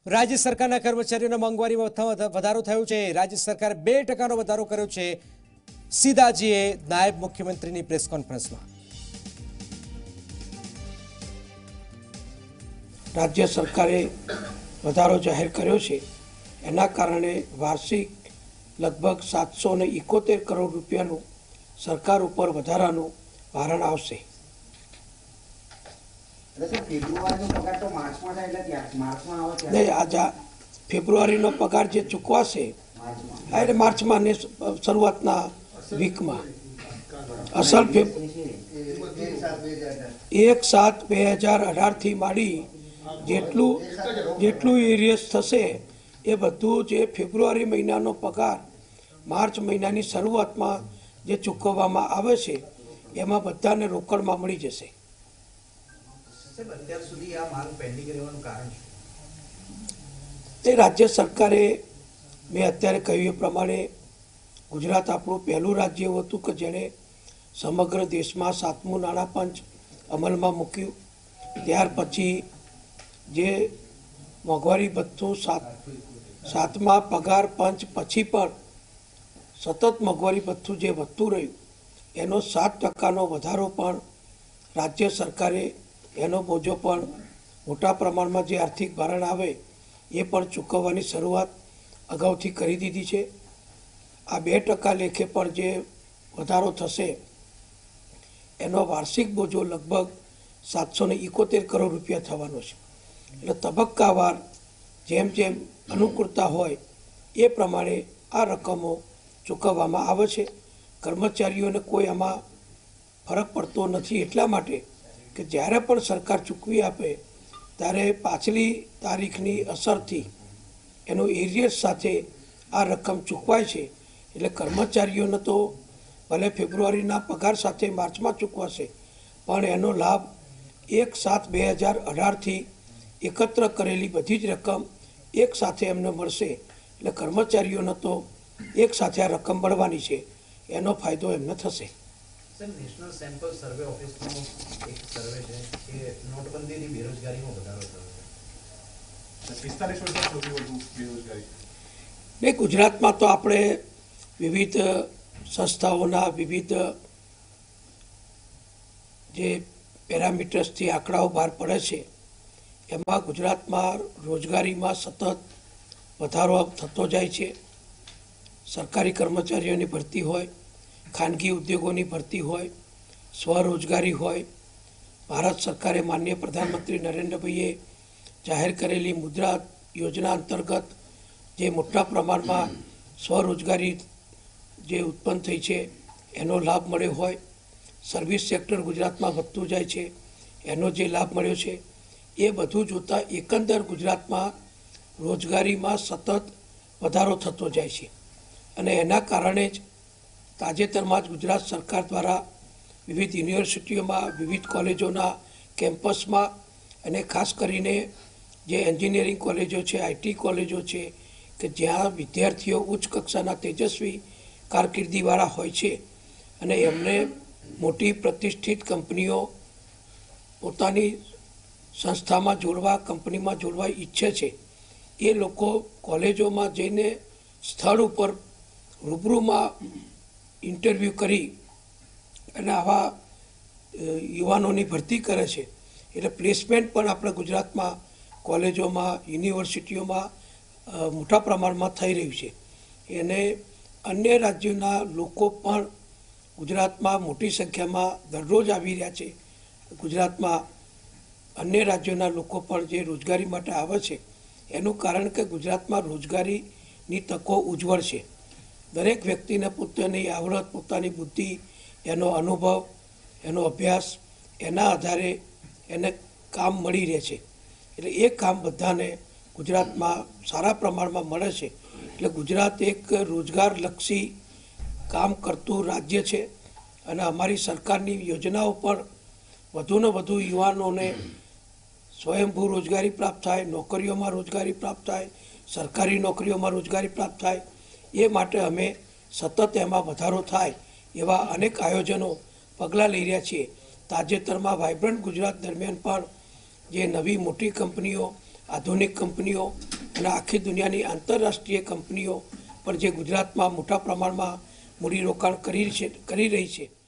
राज्य सरकारना कर्मचारीओना मोंघवारीमां વધારો થયો છે। राज्य सरकारे 2% વધારો કર્યો છે। સીધાજીએ નાયબ મુખ્યમંત્રીની પ્રેસ કોન્ફરન્સમાં राज्य सरकारे વધારો જાહેર કર્યો છે। એના કારણે વાર્ષિક લગભગ 771 કરોડ રૂપિયાનું સરકાર ઉપર વધારાનું ભારણ આવશે। ફેબ્રુઆરીનો પગાર જે ચૂકવાશે એટલે માર્ચમાં ને શરૂઆતના વીકમાં અસલ 1/7/2018 થી માંડી જેટલું એરિયસ થશે એ બધું જે ફેબ્રુઆરી મહિનાનો પગાર માર્ચ મહિનાની શરૂઆતમાં જે ચૂકવવામાં આવે છે એમાં બધાને રોકડમાં મળી જશે। राज्य सरकारे मैं अत्यारे कह્યું प्रमाणे गुजरात આપણું પહેલું राज्य હતું કે જેણે સમગ્ર દેશમાં 7મું નાણાં પંચ અમલમાં મૂક્યું। ત્યાર પછી જે મોંઘવારી ભથ્થું 7મા પગાર પંચ પછી પણ સતત મોંઘવારી ભથ્થું જે વધતું રહ્યું એનો 7%નો વધારો પણ રાજ્ય સરકારે એનો બોજો પણ મોટા પ્રમાણમાં જે આર્થિક ભારણ આવે એ પણ ચૂકવવાની શરૂઆત અગાઉથી કરી દીધી છે। આ 2% લેખે પણ જે વધારો થશે એનો વાર્ષિક બોજો લગભગ 771 કરોડ રૂપિયા થવાનો છે। એટલે તબક્કાવાર જેમ જેમ અનુકૂળતા હોય એ પ્રમાણે આ રકમો ચૂકવવામાં આવે છે। કર્મચારીઓને કોઈ આમાં ફરક પડતો નથી એટલા માટે કે જ્યારે પણ સરકાર ચૂકવી આપે ત્યારે પાછલી તારીખની અસરથી એનો એરિયસ સાથે આ રકમ ચૂકવાય છે। એટલે કર્મચારીઓને તો ભલે ફેબ્રુઆરીના પગાર સાથે માર્ચમાં ચૂકવાશે પણ એનો લાભ 1/7/2018 થી એકત્ર કરેલી બધી જ રકમ એક સાથે એમને મળશે। એટલે કર્મચારીઓને તો એક સાથે આ રકમ મળવાની છે એનો ફાયદો એમને થશે। नेशनल सैंपल सर्वे ऑफिस નો એક સર્વે છે કે નોટબંધીની બેરોજગારીમાં વધારો થયો છે। 45% સૌથી વધુ બેરોજગારી ને ગુજરાતમાં તો આપણે વિવિધ સંસ્થાઓના વિવિધ જે પેરામીટર્સથી આંકડાઓ બહાર પડે છે એમાં ગુજરાતમાં રોજગારીમાં સતત વધારો થતો જાય છે। સરકારી કર્મચારીઓની ભરતી હોય, ખાનગી ઉદ્યોગોની ભરતી હોય, સ્વરોજગારી હોય, ભારત સરકારે માનનીય પ્રધાનમંત્રી નરેન્દ્રભાઈએ જાહેર કરેલી મુદ્રા યોજના અંતર્ગત જે મોટા પ્રમાણમાં સ્વરોજગારી જે ઉત્પન્ન થઈ છે એનો લાભ મળ્યો હોય, સર્વિસ સેક્ટર ગુજરાતમાં વધતું જાય છે એનો જે લાભ મળ્યો છે એ બધું જોતાં એકંદર ગુજરાતમાં રોજગારીમાં સતત વધારો થતો જાય છે। અને એના કારણે જ તાજેતરમાં જ ગુજરાત સરકાર દ્વારા વિવિધ યુનિવર્સિટીઓમાં, વિવિધ કોલેજોના કેમ્પસમાં અને ખાસ કરીને જે એન્જિનિયરિંગ કોલેજો છે, આઈટી કોલેજો છે કે જ્યાં વિદ્યાર્થીઓ ઉચ્ચ કક્ષાના તેજસ્વી કારકિર્દીવાળા હોય છે અને એમને મોટી પ્રતિષ્ઠિત કંપનીઓ પોતાની સંસ્થામાં જોડવા, કંપનીમાં જોડવા ઈચ્છે છે એ લોકો કોલેજોમાં જઈને સ્થળ ઉપર રૂબરૂમાં ઇન્ટરવ્યૂ કરી અને આવા યુવાનોની ભરતી કરે છે। એટલે પ્લેસમેન્ટ પણ આપણે ગુજરાતમાં કોલેજોમાં, યુનિવર્સિટીઓમાં મોટા પ્રમાણમાં થઈ રહ્યું છે। એને અન્ય રાજ્યોના લોકો પણ ગુજરાતમાં મોટી સંખ્યામાં દરરોજ આવી રહ્યા છે। ગુજરાતમાં અન્ય રાજ્યોના લોકો પણ જે રોજગારી માટે આવે છે એનું કારણ કે ગુજરાતમાં રોજગારીની તકો ઉજ્જવળ છે। દરેક વ્યક્તિને પોતાની આવડત, પોતાની બુદ્ધિ, એનો અનુભવ, એનો અભ્યાસ એના આધારે એને કામ મળી રહે છે। એટલે એ કામ બધાને ગુજરાતમાં સારા પ્રમાણમાં મળે છે। એટલે ગુજરાત એક રોજગારલક્ષી કામ કરતું રાજ્ય છે અને અમારી સરકારની યોજનાઓ પણ વધુને વધુ યુવાનોને સ્વયંભૂ રોજગારી પ્રાપ્ત થાય, નોકરીઓમાં રોજગારી પ્રાપ્ત થાય, સરકારી નોકરીઓમાં રોજગારી પ્રાપ્ત થાય એ માટે અમે સતત એમાં વધારો થાય એવા અનેક આયોજનો પગલાં લઈ રહ્યા છીએ। તાજેતરમાં વાઇબ્રન્ટ ગુજરાત દરમિયાન પણ જે નવી મોટી કંપનીઓ, આધુનિક કંપનીઓ અને આખી દુનિયાની આંતરરાષ્ટ્રીય કંપનીઓ પણ જે ગુજરાતમાં મોટા પ્રમાણમાં મૂડીરોકાણ કરી રહી છે